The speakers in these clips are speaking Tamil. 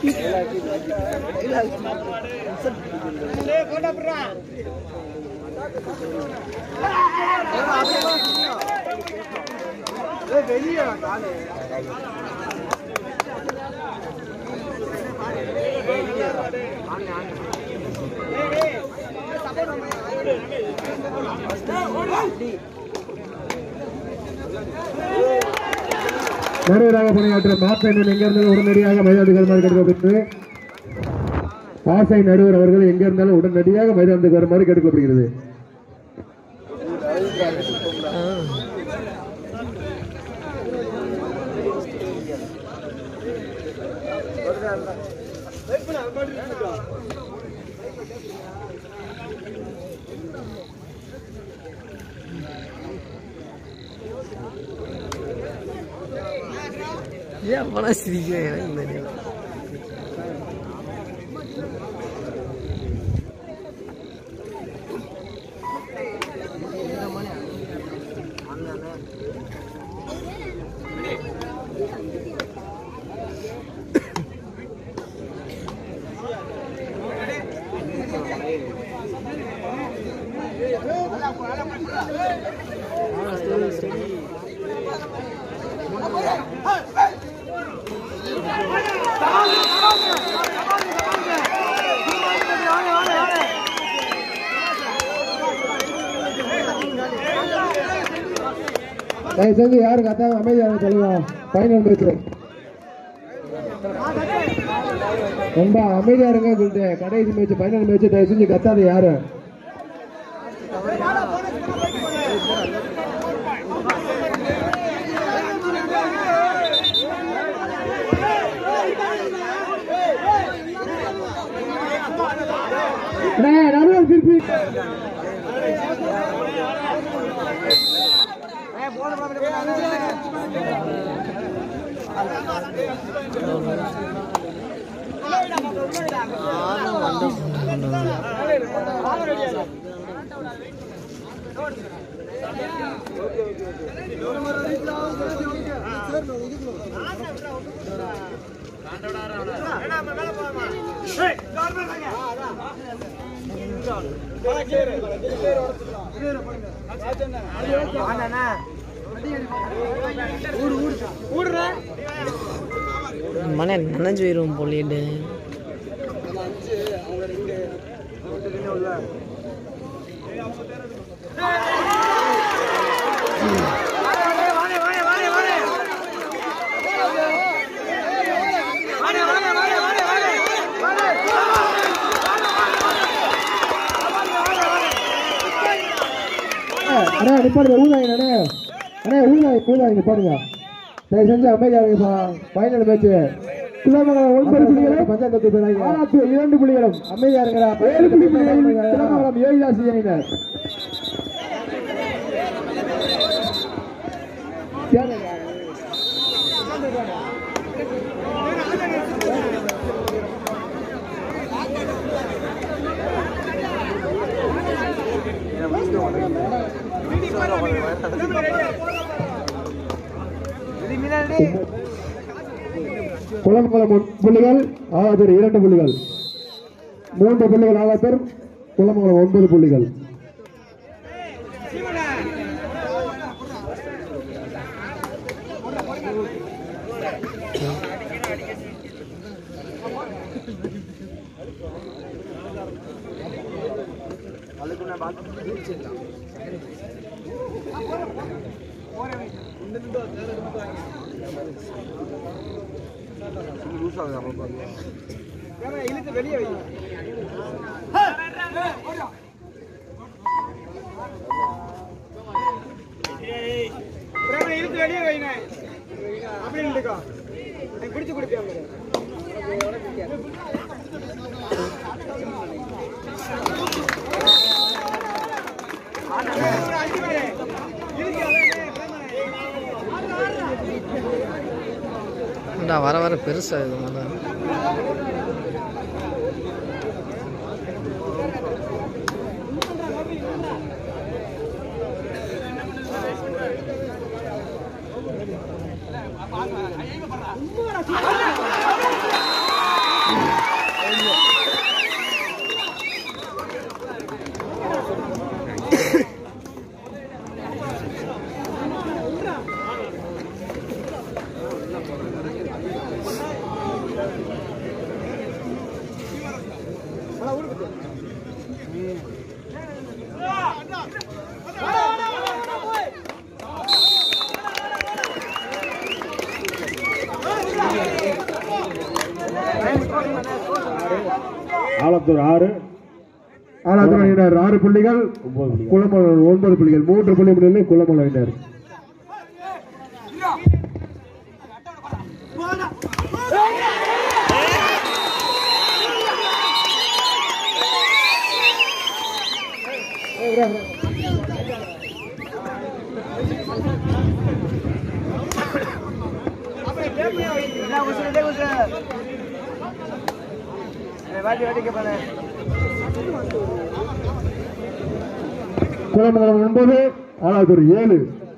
நடுவராக பணியாற்ற மாப்பெண்ணன் எங்கிருந்தாலும் உடனடியாக மைதானத்துக்கு வருமாறு கேட்கப்பட்டது. ஆசை நடுவர் அவர்கள் எங்க இருந்தாலும் உடனடியாக மைதானத்துக்கு வருமாறு கேட்கப்படுகிறது. அப்பனா சிரிக்கிறேன். தயவு செஞ்சு யாருக்கு அத்தான் அமைதியாக சொல்லுங்க. ஃபைனல் மேட்ச் ரொம்ப அமைதியா இருங்க சொல்லிட்டு கடைசி மேட்ச் ஃபைனல் மேட்ச் தயவு செஞ்சு கத்தாத யாரு. நடுவர் திருப்பி மன நினைஞ்சு போயிடும் போலிட்டு. அண்ணா நிப்பாடுங்க ஊதாங்க அண்ணா. அண்ணா ஊதாங்க நிப்பாடுங்க. தயவு செஞ்சு அமைதியாக ஃபைனல் மேட்ச் குலமங்கலம் 9 புள்ளிகளும் பஞ்சாயத்து 2 புள்ளிகளும் அமைதியா இருக்கிறா. 7 புள்ளிகளும் குலமங்கலம் யோகிதாசி அணியினர். குலமங்கலம் 1 புள்ளிகள், ஆலாத்தூர் 2 புள்ளிகள், 3 புள்ளிகள் ஆலாத்தூர், குலமங்கலம் 9 புள்ளிகள். வெளியே வைங்க அப்படின்னு குடிச்சு குடிப்பேன். வர வர பெருசா இது ஆலத்தூர் 6 ஆலத்தூர் 6 புள்ளிகள், குளமங்கலம் 9 புள்ளிகள். 3 புள்ளி முன்னிலை குளமங்கலம். குளமங்கலம் 9, ஆலாத்தூர் 7.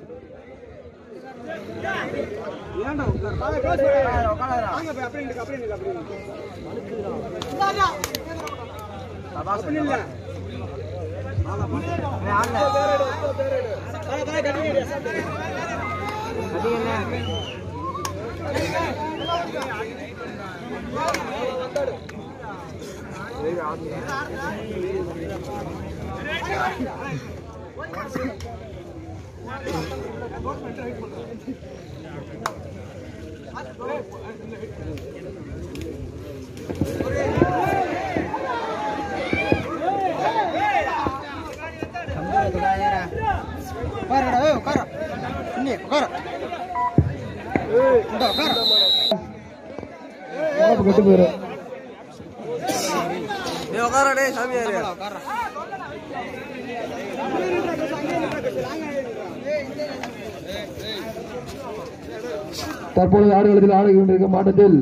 தற்பொழுது ஆடுகளத்தில் ஆடுகின்ற ஆட்டத்தில்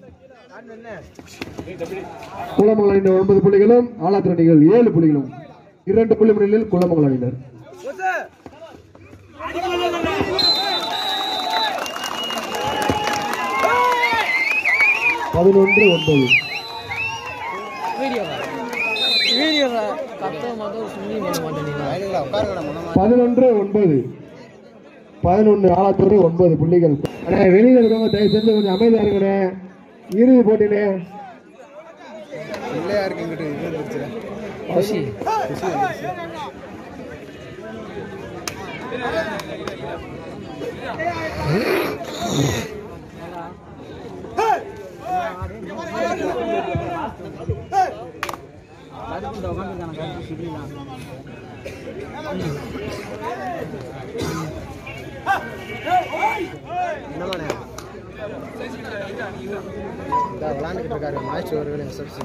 குளமங்கலம் 9 புள்ளிகளும், ஆலாத்தூர் அணிகள் 7 புள்ளிகளும். 2 புள்ளி முன்னிலையில் குளமங்கலம் அணியினர். பதினொன்று 9. 11 ஆலாத்தூர் 9 புள்ளிகள். வெளியில இருக்கவங்க தயவு செஞ்சு கொஞ்சம் அமைதியா இருக்கணே. இறுதி போட்டினே விளையாண்டுட்டு இருக்காரு. மாய்ச்சி ஒருவேளை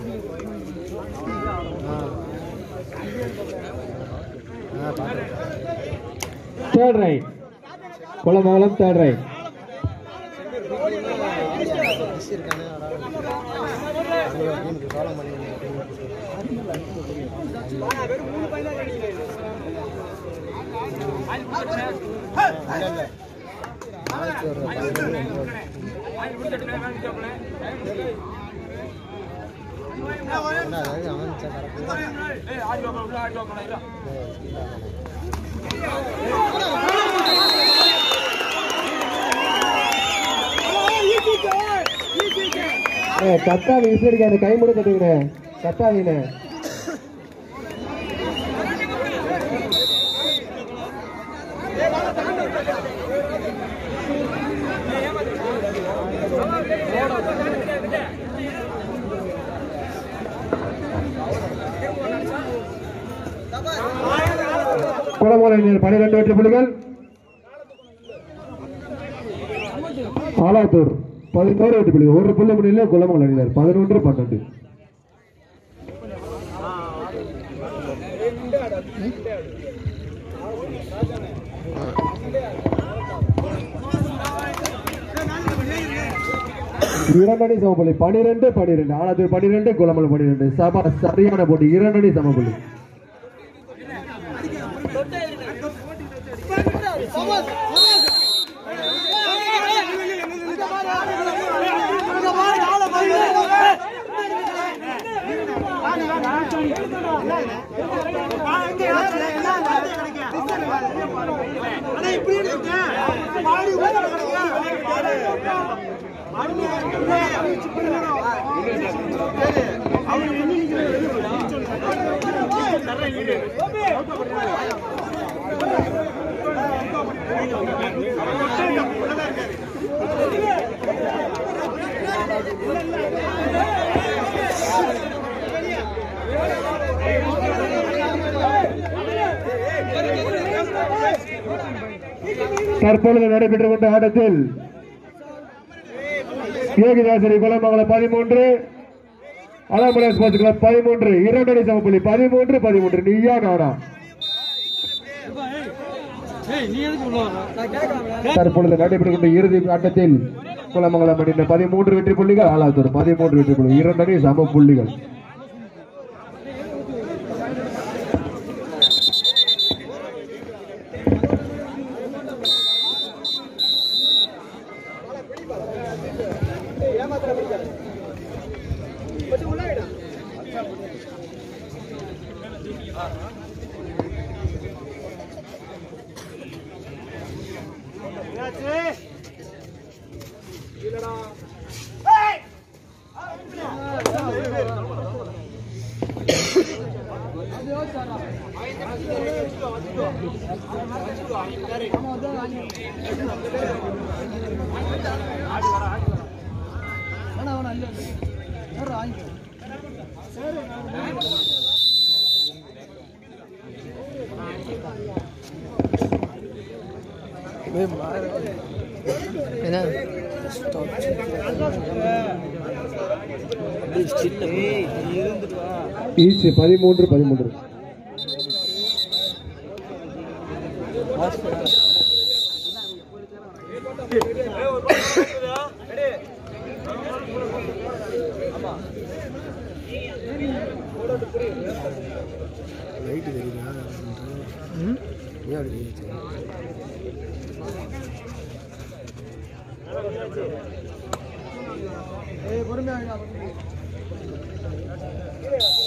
third right Kulamangalam. Third right கத்தாவி விசிறிக்காரு. கை முடி கட்டுங்க கத்தாவின. குளமங்கலம் 12 வெற்றி புள்ளிகள், ஆலாத்தூர் 11 வெற்றி புள்ளிகள். 1 புள்ளி முன்னிலையில் குளமங்கலம் அணியினர் 11-12. இரண்டடி சமப்புள்ளி 12-12. ஆலாத்தூர் 12, குளமங்கலம் 12. சரியான போட்டி. 2 அடி சமப்புள்ளி. தற்பொழுது நடைபெற்றுக் கொண்ட ஆட்டத்தில் யோகிதாசரி குலமங்கலம் 13, அலமலை ஸ்போர்ட்ஸ் கிளப் 13, இரண்டடி சமப்புள்ளி 13-13. நீயா நானா? தற்பொழுது நடைபெற்றுக் கொண்ட இறுதி ஆட்டத்தில் குலமங்கலம் அணியினர் 13 வெற்றி புள்ளிகள், ஆலாத்தூர் 13 வெற்றி புள்ளிகள், இரண்டடி சம புள்ளிகள். ஈச் 13-13. பொறுமையாக